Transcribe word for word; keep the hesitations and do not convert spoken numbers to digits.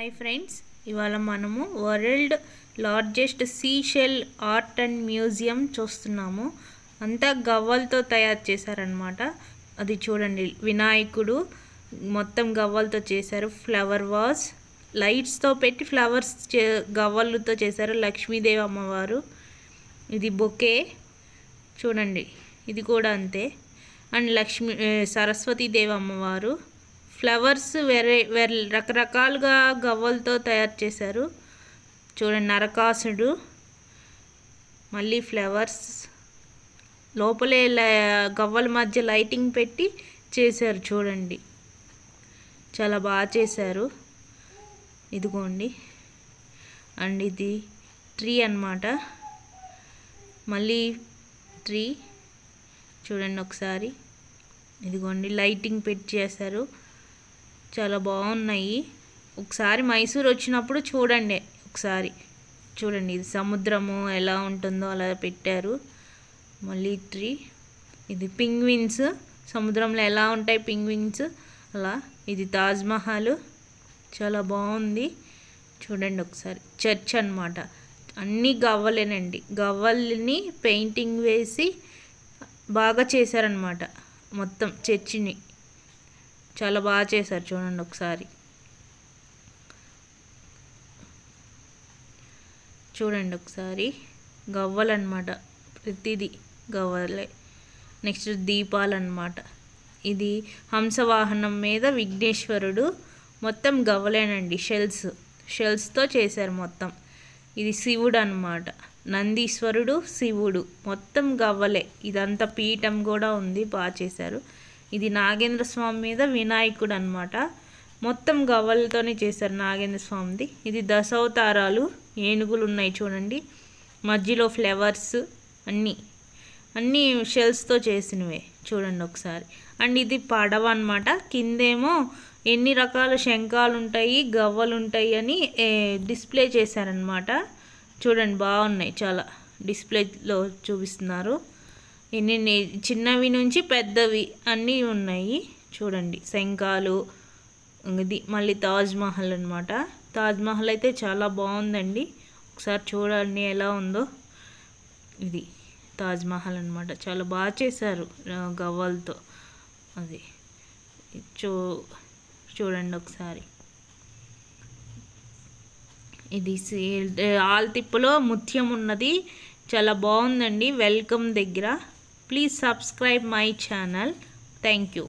Hi friends, ఇవాళ మనము world largest sea shell art and museum చూస్తున్నాము. అంతా గవ్వలతో తయారు చేశారనమాట. అది చూడండి, వినాయకుడు మొత్తం గవ్వలతో చేశారు. ఫ్లవర్ వాజ్ లైట్స్తో పెట్టి ఫ్లవర్స్ చే గవ్వలతో చేశారు. లక్ష్మీదేవి అమ్మవారు. ఇది బొకే చూడండి, ఇది కూడా అంతే. అండ్ లక్ష్మీ సరస్వతీదేవి అమ్మవారు. ఫ్లవర్స్ వేరే వేరే రకరకాలుగా గవ్వలతో తయారు చేశారు. చూడండి, నరకాసుడు, మళ్ళీ ఫ్లవర్స్ లోపలే గవ్వల మధ్య లైటింగ్ పెట్టి చేశారు. చూడండి, చాలా బాగా చేశారు. ఇదిగోండి, అండ్ ఇది ట్రీ అన్నమాట. మళ్ళీ ట్రీ చూడండి ఒకసారి. ఇదిగోండి, లైటింగ్ పెట్టి చేశారు. చాలా బాగున్నాయి. ఒకసారి మైసూర్ వచ్చినప్పుడు చూడండి. ఒకసారి చూడండి, ఇది సముద్రము ఎలా ఉంటుందో అలా పెట్టారు. మళ్ళీ ట్రీ. ఇది పింగ్విన్స్, సముద్రంలో ఎలా ఉంటాయి పింగ్విన్స్ అలా. ఇది తాజ్మహల్, చాలా బాగుంది. చూడండి ఒకసారి. చర్చ్ అన్నమాట. అన్నీ గవ్వలేనండి. గవ్వల్ని పెయింటింగ్ వేసి బాగా చేశారనమాట మొత్తం చర్చిని. చాలా బాగా చేశారు. చూడండి ఒకసారి. చూడండి ఒకసారి, గవ్వలు అనమాట. ప్రతిదీ గవ్వలే. నెక్స్ట్ దీపాలు అన్నమాట. ఇది హంసవాహనం మీద విఘ్నేశ్వరుడు. మొత్తం గవ్వలేనండి. షెల్స్ షెల్స్తో చేశారు మొత్తం. ఇది శివుడు అన్నమాట. నందీశ్వరుడు, శివుడు మొత్తం గవ్వలే. ఇదంతా పీఠం కూడా ఉంది, బాగా చేశారు. ఇది నాగేంద్ర స్వామి మీద వినాయకుడు అన్నమాట. మొత్తం గవ్వలతోనే చేశారు నాగేంద్ర స్వామిది. ఇది దశావతారాలు, ఏనుగులు ఉన్నాయి చూడండి. మధ్యలో ఫ్లవర్స్ అన్నీ అన్నీ షెల్స్తో చేసినవే. చూడండి ఒకసారి. అండ్ ఇది పడవ అన్నమాట. కిందేమో ఎన్ని రకాల శంఖాలు ఉంటాయి, గవ్వలు ఉంటాయి అని డిస్ప్లే చేశారనమాట. చూడండి, బాగున్నాయి. చాలా డిస్ప్లేలో చూపిస్తున్నారు. ఎన్ని చిన్నవి నుంచి పెద్దవి అన్నీ ఉన్నాయి. చూడండి, శంఖాలు. ఇది మళ్ళీ తాజ్మహల్ అనమాట. తాజ్మహల్ అయితే చాలా బాగుందండి. ఒకసారి చూడండి ఎలా ఉందో. ఇది తాజ్మహల్ అనమాట. చాలా బాగా చేశారు గవ్వలతో. అది చూ చూడండి ఒకసారి. ఇది ఆల్తిప్పలో ముత్యం ఉన్నది. చాలా బాగుందండి. వెల్కమ్ దగ్గర. Please subscribe my channel. Thank you.